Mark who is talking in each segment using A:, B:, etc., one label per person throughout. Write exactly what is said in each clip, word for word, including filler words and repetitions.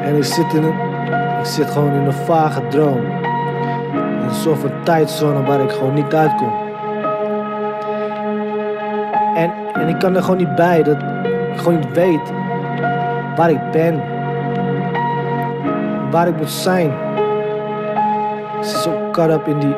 A: En ik zit in een, ik zit gewoon in een vage droom. In een soort van tijdzone waar ik gewoon niet uitkom. En, en ik kan er gewoon niet bij dat ik gewoon niet weet waar ik ben. Waar ik moet zijn. Ik zit zo caught up in die...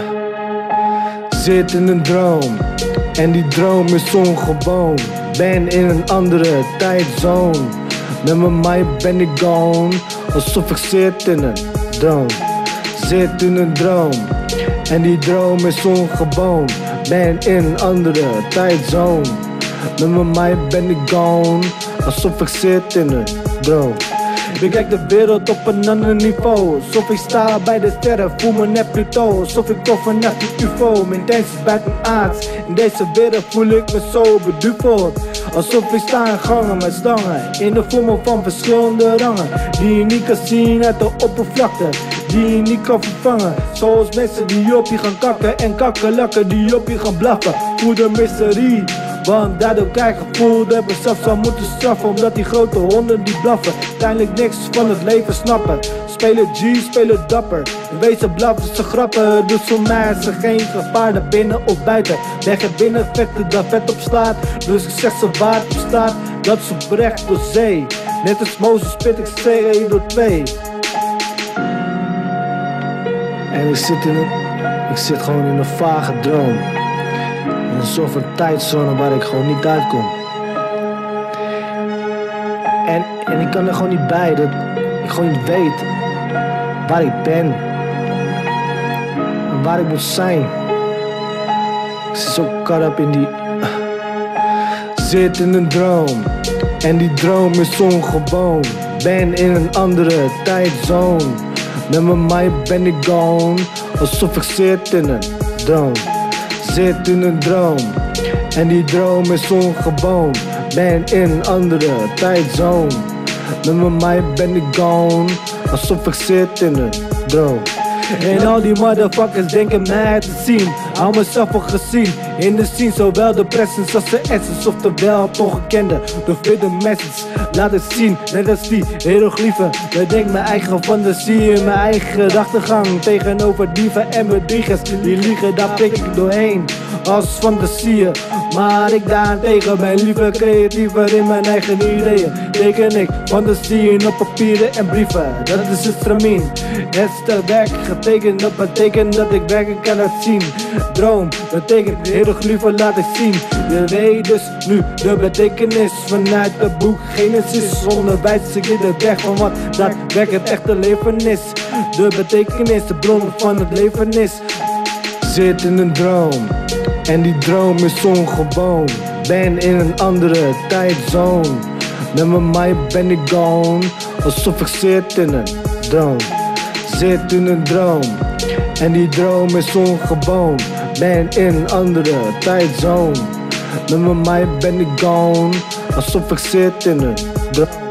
A: Zit in een droom. En die droom is ongewoon. Ben in een andere tijdzone. Met mijn mind ben ik gone. Alsof ik zit in een droom. Zit in een droom. En die droom is ongewoon. Ben in een andere tijdzone. Met mijn mind ben ik gone. Alsof ik zit in een droom. Bekijk de wereld op een ander niveau. Alsof ik sta bij de sterren, voel me net Pluto. Alsof ik over naar de U F O, mijn dans is buiten aards. In deze wereld voel ik me zo beduveld. Alsof ik sta in gangen met stangen. In de vormen van verschillende rangen. Die je niet kan zien uit de oppervlakte. Die je niet kan vervangen. Zoals mensen die op je gaan kakken. En kakkerlakken die op je gaan blaffen. Voel de mysterie. Want daardoor krijg ik gevoel dat ik mezelf zou moeten straffen. Omdat die grote honden die blaffen uiteindelijk niks van het leven snappen. Spelen G, spelen dapper. In wezen blaffen ze grappen. Dus voor mij is er geen gevaar naar binnen of buiten. Leg er binnen vetten dat vet op slaat. Dus ik zeg ze waar het op staat. Dat is oprecht door zee. Net als Mozes spit ik C door twee. En ik zit in een, ik zit gewoon in een vage droom. In een soort van tijdzone waar ik gewoon niet uitkom. En, en ik kan er gewoon niet bij dat ik gewoon niet weet waar ik ben. En waar ik moet zijn. Ik zit zo caught up in die... Zit in een droom. En die droom is ongewoon. Ben in een andere tijdzone. Met mijn mind ben ik gone. Alsof ik zit in een droom. Zit in een droom. En die droom is ongewoon. Ben in een andere tijdzone. Met mijn mind ben ik gone. Alsof ik zit in een droom. En al die motherfuckers denken mij te zien. Hou mezelf al gezien in de scene. Zowel de presence als de essence. Oftewel het ongekende. De verder message laat het zien. Net als die hieroglyphen. Bedenk mijn eigen fantasie en mijn eigen gedachtegang. Tegenover dieven en bedriegers. Die liegen, daar prik ik doorheen. Als fantasieën. Maar ik daarentegen ben liever creatiever in mijn eigen ideeën. Teken ik fantasieën op papieren en brieven. Dat is het stramien. Het stel werk getekend, dat betekent dat ik werkelijk kan het zien. Droom, betekent hieroglyphen laat ik zien. Je weet dus nu de betekenis vanuit het boek Genesis. Onderwijs ik je de weg van wat daadwerkelijk het echte leven is. De betekenis, de bron van het leven is. Zit in een droom. En die droom is ongewoon. Ben in een andere tijdzone. Met mijn mind ben ik gone. Alsof ik zit in een droom. Zit in een droom. En die droom is ongewoon. Ben in een andere tijdzone. Met mijn mind ben ik gone. Alsof ik zit in een droom.